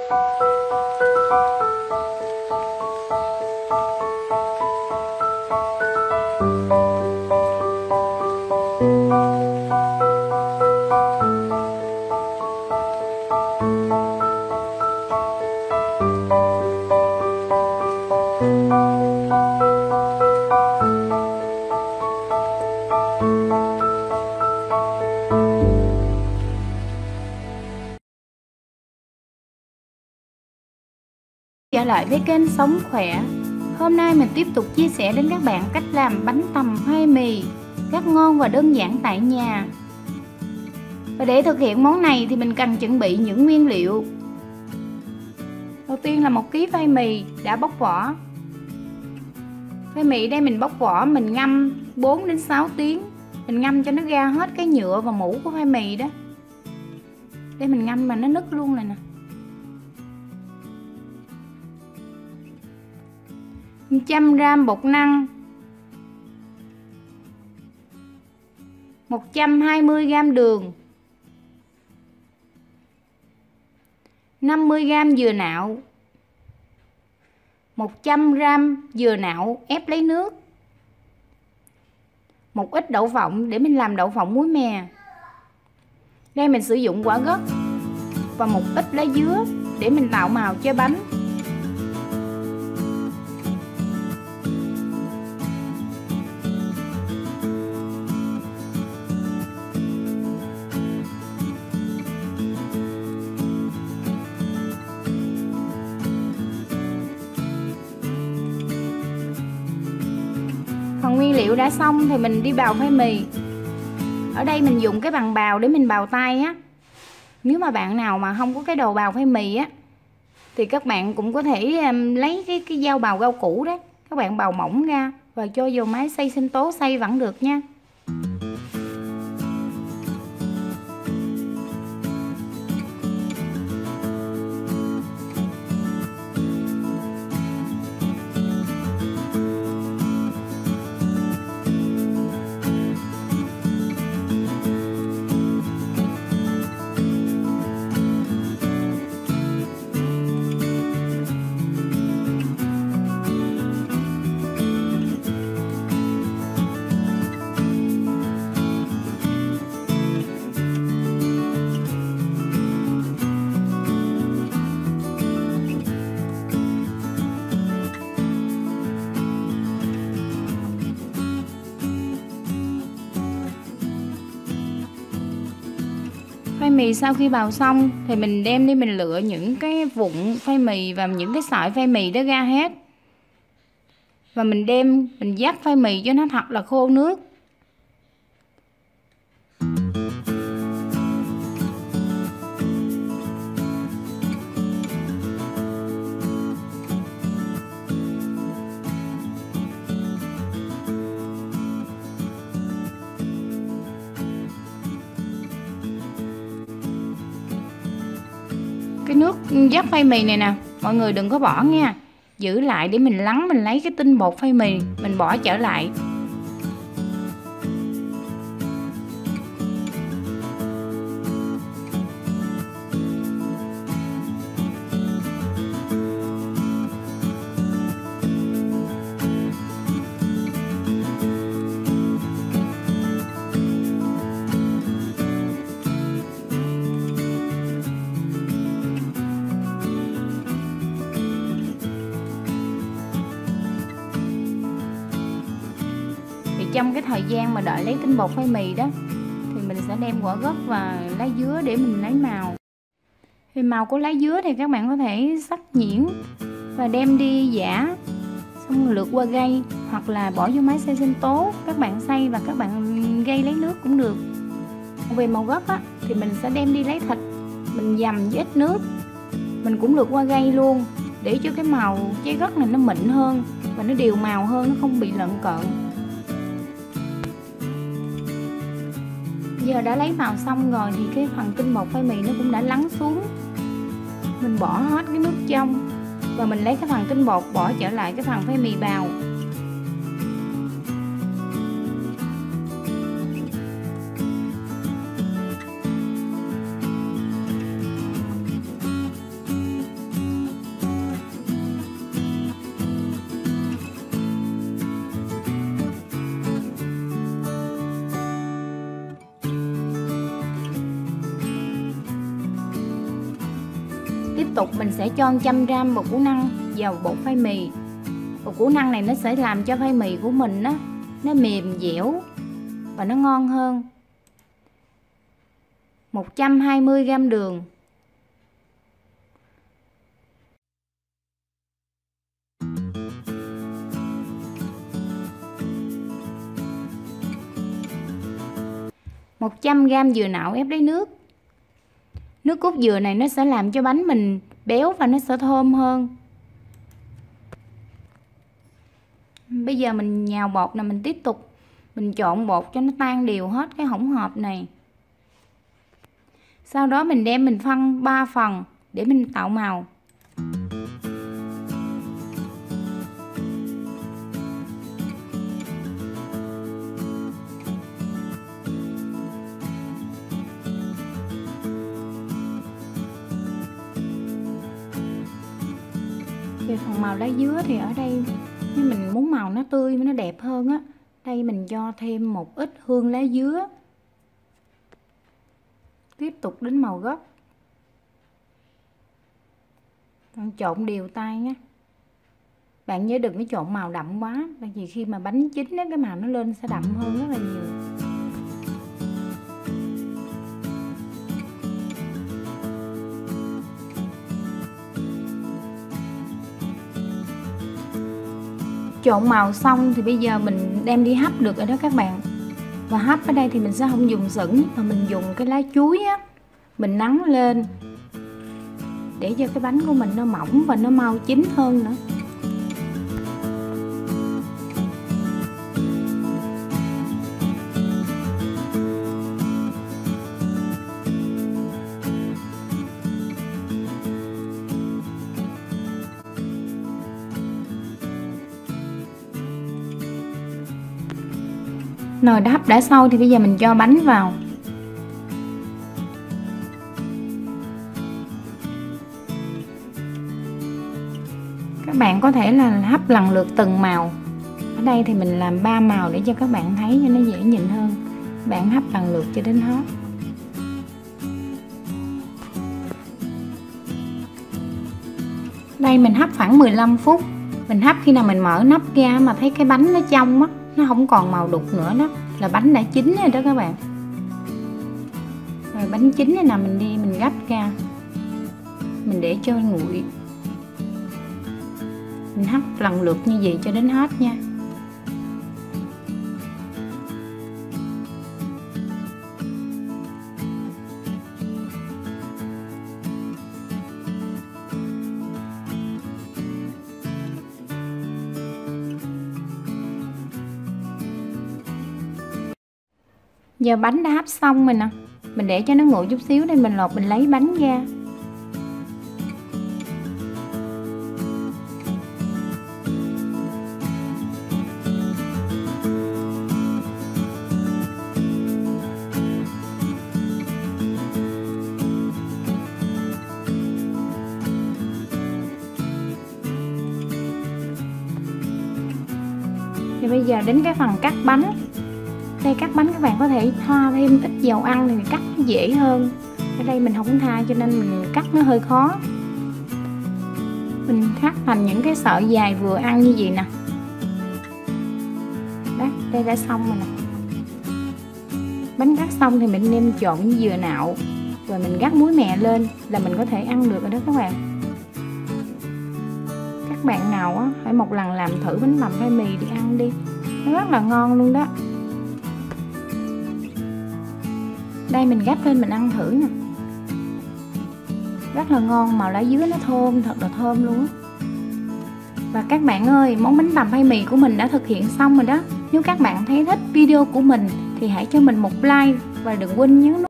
Trở lại với kênh Sống Khỏe. Hôm nay mình tiếp tục chia sẻ đến các bạn cách làm bánh tằm khoai mì rất ngon và đơn giản tại nhà. Và để thực hiện món này thì mình cần chuẩn bị những nguyên liệu. Đầu tiên là 1 kg khoai mì đã bóc vỏ. Khoai mì đây mình bóc vỏ, mình ngâm 4 đến 6 tiếng. Mình ngâm cho nó ra hết cái nhựa và mủ của khoai mì đó. Đây mình ngâm mà nó nứt luôn rồi nè. 100g bột năng, 120g đường, 50g dừa nạo, 100g dừa nạo ép lấy nước, một ít đậu phộng để mình làm đậu phộng muối mè. Đây mình sử dụng quả gấc và một ít lá dứa để mình tạo màu cho bánh. Phần nguyên liệu đã xong thì mình đi bào khoai mì. Ở đây mình dùng cái bằng bào để mình bào tay á. Nếu mà bạn nào mà không có cái đồ bào khoai mì á thì các bạn cũng có thể lấy cái dao bào rau củ đó, các bạn bào mỏng ra và cho vào máy xay sinh tố xay vẫn được nha. Khoai mì sau khi bào xong thì mình đem đi mình lựa những cái vụn khoai mì và những cái sợi khoai mì đó ra hết. Và mình đem mình vắt khoai mì cho nó thật là khô nước. Cái nước vắt khoai mì này nè, mọi người đừng có bỏ nha. Giữ lại để mình lắng, mình lấy cái tinh bột khoai mì, mình bỏ trở lại. Trong cái thời gian mà đợi lấy tinh bột khoai mì đó thì mình sẽ đem quả gấc và lá dứa để mình lấy màu. Thì màu của lá dứa thì các bạn có thể xắt nhuyễn và đem đi giã, xong rồi lượt qua gây hoặc là bỏ vô máy xay sinh tố, các bạn xay và các bạn gây lấy nước cũng được. Về màu gấc á thì mình sẽ đem đi lấy thịt, mình dầm với ít nước, mình cũng lượt qua gây luôn để cho cái màu trái gấc này nó mịn hơn và nó đều màu hơn, nó không bị lợn cợn. Giờ đã lấy màu xong rồi thì cái phần tinh bột khoai mì nó cũng đã lắng xuống. Mình bỏ hết cái nước trong và mình lấy cái phần tinh bột bỏ trở lại cái phần khoai mì bào. tục mình sẽ cho 100g bột củ năng vào bột phai mì. Bột củ năng này nó sẽ làm cho phai mì của mình nó mềm dẻo và nó ngon hơn. 120g đường. Một 100g dừa nạo ép lấy nước. Nước cốt dừa này nó sẽ làm cho bánh mình béo và nó sẽ thơm hơn. Bây giờ mình nhào bột là mình tiếp tục mình trộn bột cho nó tan đều hết cái hỗn hợp này. Sau đó mình đem mình phân 3 phần để mình tạo màu. Về phần màu lá dứa thì ở đây nếu mình muốn màu nó tươi nó đẹp hơn á, đây mình cho thêm một ít hương lá dứa. Tiếp tục đến màu gốc. Bạn trộn đều tay nhé. Bạn nhớ đừng có trộn màu đậm quá, tại vì khi mà bánh chín á, cái màu nó lên sẽ đậm hơn rất là nhiều. Trộn màu xong thì bây giờ mình đem đi hấp được rồi đó các bạn. Và hấp ở đây thì mình sẽ không dùng sửng mà mình dùng cái lá chuối á, mình nắn lên để cho cái bánh của mình nó mỏng và nó mau chín hơn nữa. Nồi đã hấp đã sôi thì bây giờ mình cho bánh vào. Các bạn có thể là hấp lần lượt từng màu. Ở đây thì mình làm 3 màu để cho các bạn thấy cho nó dễ nhìn hơn. Bạn hấp lần lượt cho đến hết. Đây mình hấp khoảng 15 phút. Mình hấp khi nào mình mở nắp ra mà thấy cái bánh nó trong á, nó không còn màu đục nữa đó là bánh đã chín rồi đó các bạn. Rồi bánh chín này nào mình đi mình gấp ra, mình để cho nguội. Mình hấp lần lượt như vậy cho đến hết nha. Giờ bánh đã hấp xong rồi nè. Mình để cho nó nguội chút xíu để mình lột mình lấy bánh ra. Thì bây giờ đến cái phần cắt bánh. Đây cắt bánh các bạn có thể thoa thêm ít dầu ăn thì cắt nó dễ hơn. Ở đây mình không tha cho nên mình cắt nó hơi khó. Mình cắt thành những cái sợi dài vừa ăn như vậy nè. Đó, đây đã xong rồi nè. Bánh cắt xong thì mình nêm trộn với dừa nạo rồi mình rắc muối mè lên là mình có thể ăn được rồi đó các bạn. Các bạn nào á hãy một lần làm thử bánh bằm phai mì đi ăn đi, nó rất là ngon luôn đó. Đây mình gắp lên mình ăn thử nè, rất là ngon, màu lá dứa nó thơm, thật là thơm luôn á. Và các bạn ơi, món bánh bằm phai mì của mình đã thực hiện xong rồi đó. Nếu các bạn thấy thích video của mình thì hãy cho mình một like và đừng quên nhấn nút